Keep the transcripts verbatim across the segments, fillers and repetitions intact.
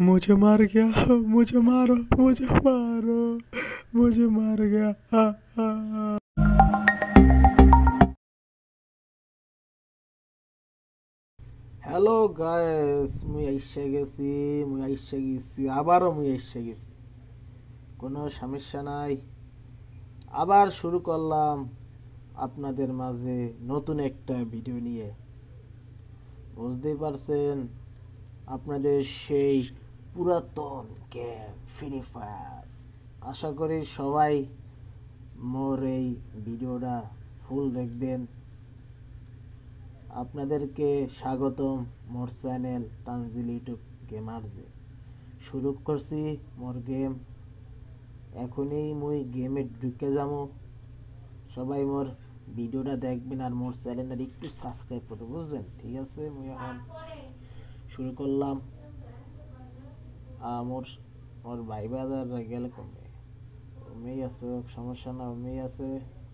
मुझे मार गया, मुझे मारो, मुझे मारो, मुझे मार गया। हा, हा, हा। হ্যালো গাইস, মুই আইসা গেছি মুই আইসা গেছি আবারও মুই আইসা গেছি। কোনো সমস্যা নাই, আবার শুরু করলাম আপনাদের মাঝে নতুন একটা ভিডিও নিয়ে। বুঝতেই পারছেন, আপনাদের সেই পুরাতন গেম ফ্রি ফায়ার। আশা করি সবাই মোর এই ভিডিওটা ফুল দেখবেন। আপনাদেরকে স্বাগতম মোর চ্যানেল তানজিল ইউটিউব গেমার্সে। শুরু করছি মোর গেম। এখনই মুই গেমে ঢুকে যাবো। সবাই মোর ভিডিওটা দেখবেন আর মোর চ্যানেলটা একটু সাবস্ক্রাইব করতে, বুঝছেন? ঠিক আছে, মুই এখন শুরু করলাম। মোর মোর ভাই বাজার গেলে কমে ওমেই আছে, সমস্যা না, ওমেই আছে।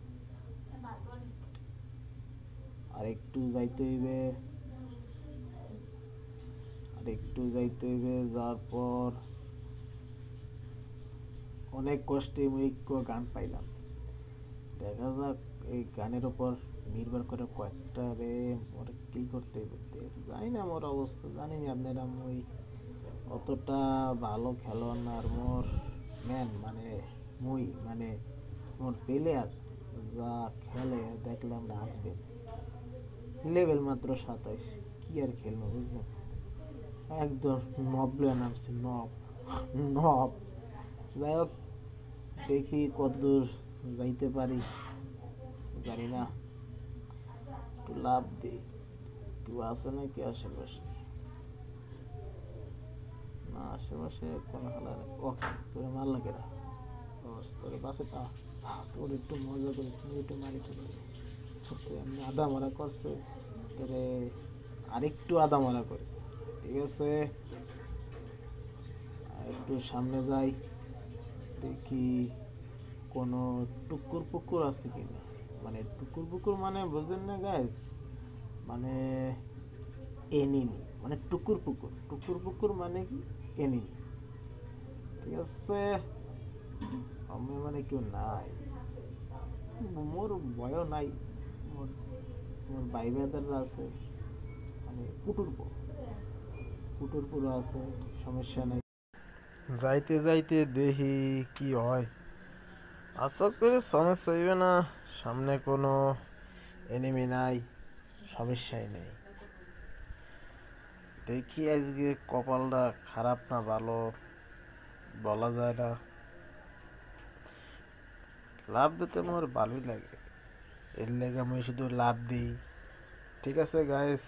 আর একটু যাইতে হইবে, আর একটু যাইতে হইবে। যাওয়ার পর অনেক কষ্টে মুই একটু গান পাইলাম। দেখা যাক এই গানের উপর নির্ভর করে কয়েকটা রে মোর কিল করতে হইবে। জানি না মোর অবস্থা, জানি না আপনারা। মুই অতটা ভালো খেলোয়াড় না। আর মোর ম্যান মানে মুই মানে মোর প্লেয়ার যা খেলে দেখলে আমরা হাসবেন। লেভেল মাত্র সাতাইশ, কি আর খেলবো, বুঝলেন? একদম নব লয়ে নামছে, নব নব। যাই হোক, দেখি কতদূর যাইতে পারি, জানি না। একটু লাভ দিই, কেউ আছে নাকি আশেপাশে? না, আশেপাশে কোনো হালা নেই। ও, তোরে মারলা কেরা? ও, তোরে বাসে তা তোর একটু মজা করে তুমি একটু মারি চলে এমনি আদা মারা করছে তোরে, আরেকটু আদা মারা করে। ঠিক আছে, একটু সামনে যাই, দেখি কোনো টুকুর পুকুর আছে কিনা। মানে টুকুর পুকুর মানে বুঝলেন না গাইস? মানে এনিমি, মানে টুকুর পুকুর। টুকুর পুকুর মানে কি? এনিমি। ঠিক আছে, আমি মানে কেউ নাই, মোর ভয়ও নাই। মোর মোর ভাই বেদাররা আছে, মানে কুটুর পো কুটুর পুরো আছে, সমস্যা নাই। যাইতে যাইতে দেখি কি হয়। আশা করি সমস্যা হইবে না, সামনে কোনো এনিমি নাই, সমস্যাই নেই। দেখি আজকে কপালটা খারাপ না ভালো বলা যায় না। লাভ দিতে আমার ভালোই লাগে, এর লেগে আমি শুধু লাভ দিই। ঠিক আছে গাইস,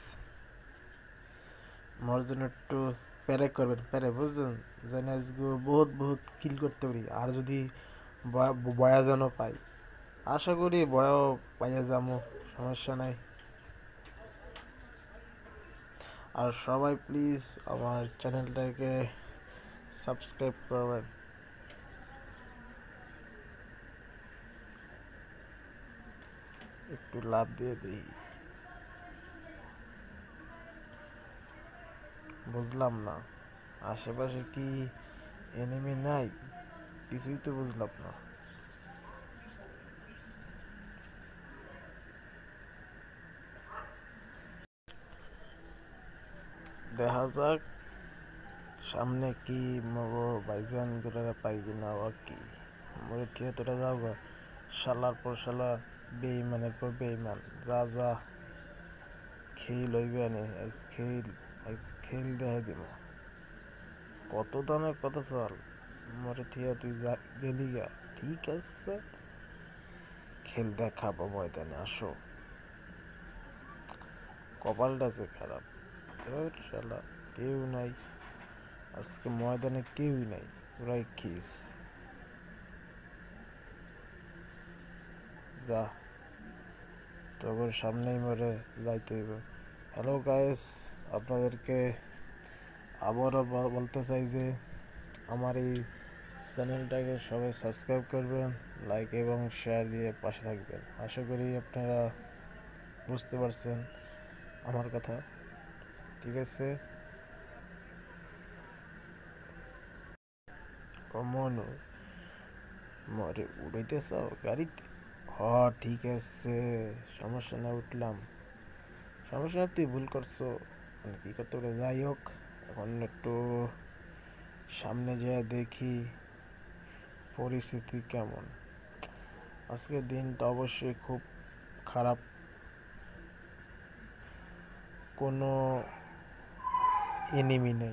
মোর জন্য একটু প্যারে করবেন, প্যারে, বুঝছেন? যেন আজকে বহুত বহুত কিল করতে পারি। আর যদি বয়া যেন পাই, আশা করি বয়াও পাইয়া যাবো, সমস্যা নাই। আর সবাই প্লিজ আমার চ্যানেলটাকে সাবস্ক্রাইব করবেন। একটু লাভ দিয়ে দিই। বুঝলাম না, আশেপাশে কি এনিমি নাই? কিছুই তো বুঝলাম না। দেখা যাক সামনে কি মগো বাইজান গুলারে পাই কিনা। ও কি মরে থিয়েটারে যাও গা, শালার পর শালা, বেইমানের পর বেইমান। যা যা খেল হইবে নে, আইস খেল, আইস খেল দেখাই দিব। কত দামে কত চাল, মরে থিয়া তুই গেলি গা। ঠিক আছে, খেল দেখাবো ময়দানে, আসো। কপালটা যে খারাপ, শালা কেউ নাই আজকে ময়দানে, কেউই নাই, পুরাই খিস। যা, তোর সামনেই মরে যাইতে হইব। হ্যালো গাইস, আপনাদেরকে আবারও বলতে চাই যে আমার এই চ্যানেলটাকে সবাই সাবস্ক্রাইব করবেন, লাইক এবং শেয়ার দিয়ে পাশে থাকবেন। আশা করি আপনারা বুঝতে পারছেন আমার কথা। ঠিক আছে, মনু মরে উড়াইতেছ গাড়িতে? হ ঠিক আছে, সমস্যা না, উঠলাম। সমস্যা না, তুই ভুল করছো, মানে কি করতে পারে। যাই হোক, এখন একটু সামনে যেয়ে দেখি পরিস্থিতি কেমন। আজকের দিনটা অবশ্যই খুব খারাপ। কোনো এনিমি নেই,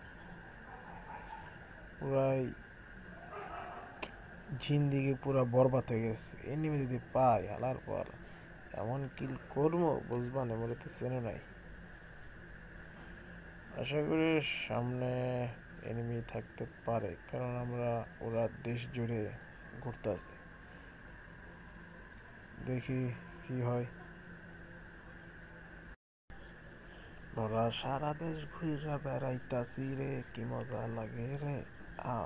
পুরাই জিন্দিগি পুরা বরবাদ হয়ে গেছে। এনিমি যদি পাই হালার পর এমন কিল করবো বুঝবা না, বলে তো চেনো নাই। আশা করি সামনে এনিমি থাকতে পারে, কারণ আমরা ওরা দেশ জুড়ে ঘুরতেছে। দেখি কি হয়। ওরা সারা দেশ ঘুরে বেড়াইতাছি রে, কি মজা লাগে রে। আও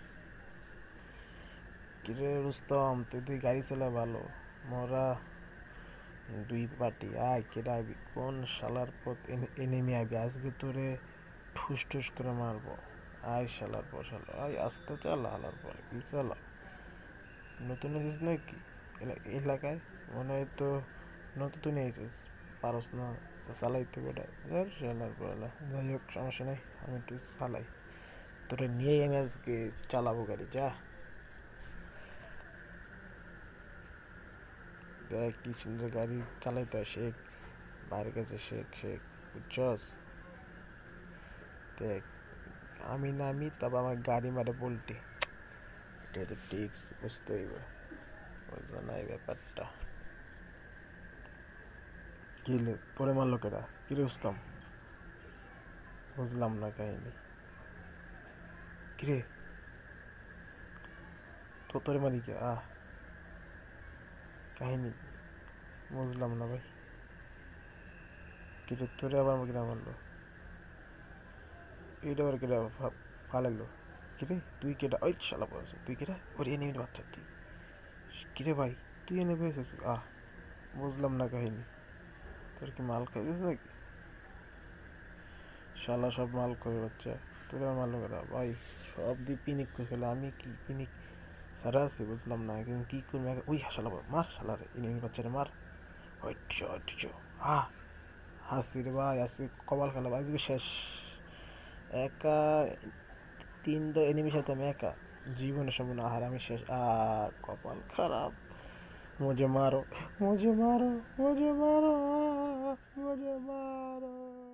কিরে রুস্তম, তুই তুই গাড়ি চালা ভালো। মোরা দুই পার্টি আয়, কেডা আইবি, কোন শালার পথ এনিমি আইবি আজকে তোরে ঠুস ঠুস করে মারবো। আয় শালার পর শালা, আয় আস্তে চালা, হালার পরে কি চালা। নতুন এসেছিস নাকি এলাকায়? মনে হয় তো নতুন এসেছিস, পারস না চালাইতে বেটা। শালার পর যাই হোক, সমস্যা নেই, আমি একটু চালাই। তোরে নিয়েই আমি আজকে চালাবো গাড়ি। যা দেখ কি সুন্দর গাড়ি চালাইতে হয়, শেখ, বাইরের কাছে শেখ শেখ, বুঝছস? দেখ আমি নামি, তবে আমার গাড়ি মারে পোল্টি, এটা তো টিক্স বুঝতে হইব, বুঝলো না এই ব্যাপারটা। কিলে পরে মারলো কেডা, কিরে উস্তম? বুঝলাম না কাহিনী, কিরে তো তোরে মারি কে? আহ কাহিনী বুঝলাম না ভাই, কিরে তোরে আবার কেডা মারলো? এইটা আবার কেডা ফালাইলো? কিরে তুই কেডা? ওই শালা বলছে তুই কেডা? ওরে এনিমির বাচ্চা তুই, কিরে ভাই তুই এনে পেয়েছিস? আহ বুঝলাম না কাহিনী, তোর কি মাল খাইছিস নাকি? শালা সব মাল করে বাচ্চা, তোরা মাল করা ভাই, সব দিয়ে পিনিক করে ফেলে, আমি কি পিনিক সারা আছি? বুঝলাম না এখন কি করবো। ওই শালা মার, শালারে এনিমি বাচ্চারে মার। ওইচো ওইচো, হা হাসি রে ভাই, হাসি কপাল খেলা ভাই, আজকে শেষ। একা তিনটা এনিমির সাথে আমি একা, জীবনের সম্পূর্ণ আহার, আমি শেষ। আ কপাল খারাপ। मुझे मारो मुझे मारो मुझे मारो मुझे मारो।